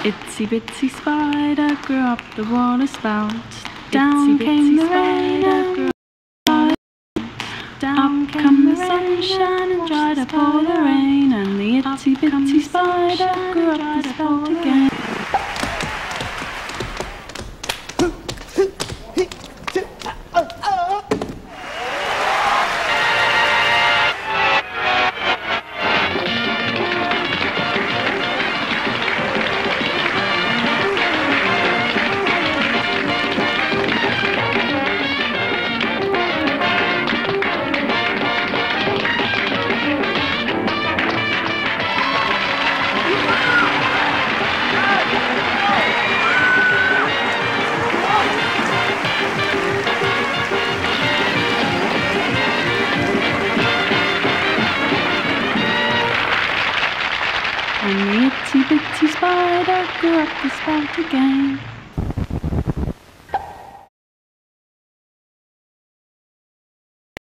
Itsy bitsy spider grew up the water spout. Down came the rain and grew up. Down came the sunshine and dried up all the rain. And the itsy bitsy spider grew up the spout again. And the itsy bitsy spider grew up the spout again.